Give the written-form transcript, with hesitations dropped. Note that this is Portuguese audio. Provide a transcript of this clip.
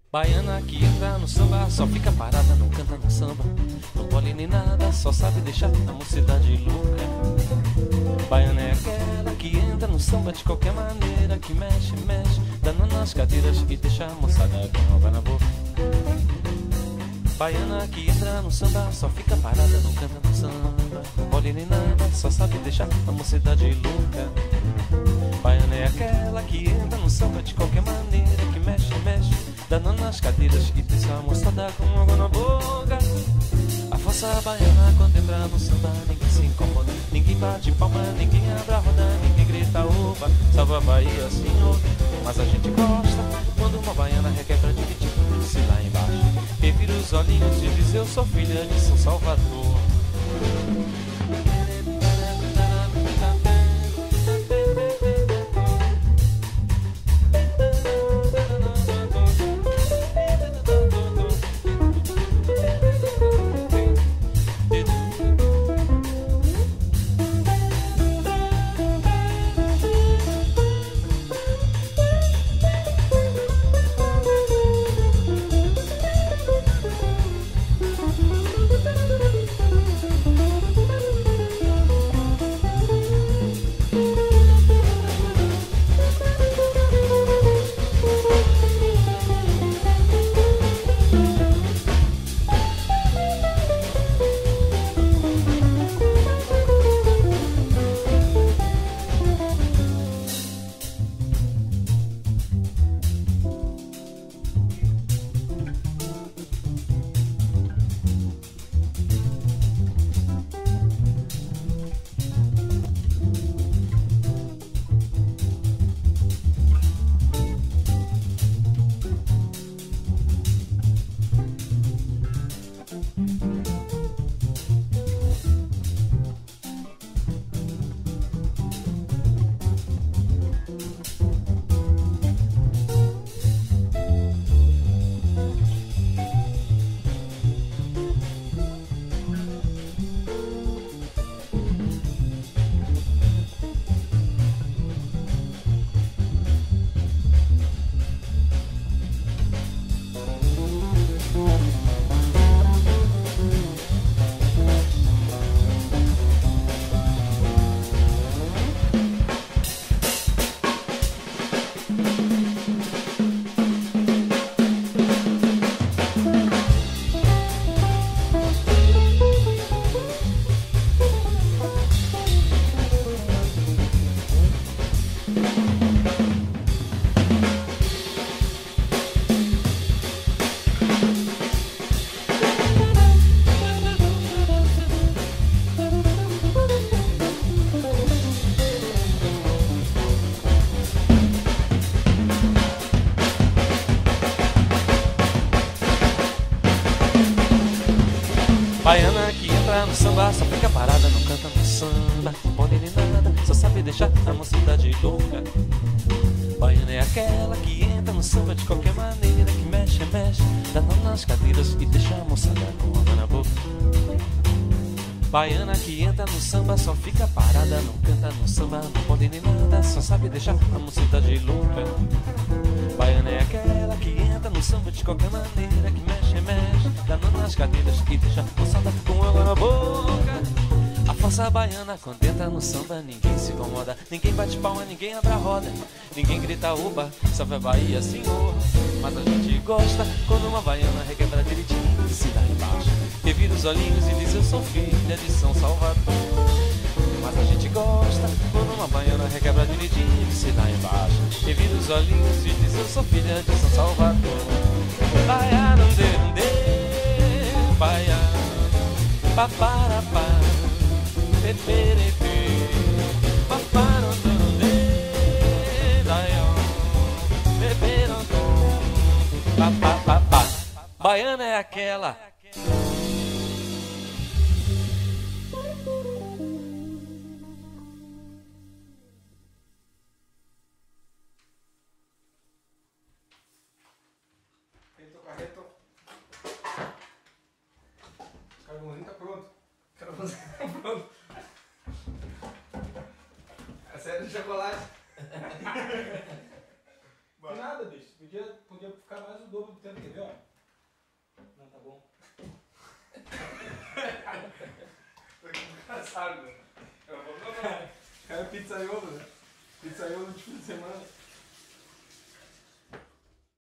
Baiana que entra no samba, só fica parada, não canta no samba. Não pode nem nada, só sabe deixar a mocidade louca. Baiana é aquela que entra no samba de qualquer maneira, que mexe, mexe, dando nas cadeiras e deixa a moçada com água na boca. Baiana que entra no samba, só fica parada, não canta no samba. Não pode nem nada, só sabe deixar a mocidade louca. Baiana é aquela que entra no samba de qualquer maneira, que mexe, mexe, dando nas cadeiras e deixa a moçada com água na boca. A força baiana quando entra no samba, ninguém se incomoda, ninguém bate palma, ninguém abre a roda, ninguém grita oba, salva a Bahia, senhor. Mas a gente gosta quando uma baiana requebra direitinho, se lá embaixo revira os olhinhos e diz: eu sou filha de São Salvador. Baiana que entra no samba, só fica parada, não canta no samba. Não pode nem nada, só sabe deixar a mocidade louca. Baiana é aquela que entra no samba de qualquer maneira, que mexe, mexe, dando nas cadeiras e deixa a moçada com água na boca. Baiana que entra no samba, só fica parada, não canta no samba. Não pode nem nada, só sabe deixar a mocidade louca. Baiana é aquela que entra no samba de qualquer maneira, que mexe, mexe, dando nas cadeiras e deixa a moçada com água na boca. A força baiana quando entra no samba, ninguém se incomoda, ninguém bate palma, ninguém abre a roda, ninguém grita oba, salve a Bahia, senhor. Mas a gente gosta quando uma baiana requebra direitinho, se dá embaixo, revira os olhinhos e diz: eu sou filha de São Salvador. Mas a gente gosta quando uma baiana requebra direitinho, se dá embaixo, revira os olhinhos e diz: eu sou filha de São Salvador. Baiano, baiano, paparapá, peperepe, paparondonde, daion, peperondon, papapá. Baiana é aquela. Carboninho tá pronto. Carboninho tá pronto. A série de chocolate. Nada. nada, bicho. Podia ficar mais o dobro do tempo, quer ver, ó? Não, tá bom. Foi engraçado, né? Cara, pizzaiolo, né? Pizzaiolo de fim de semana.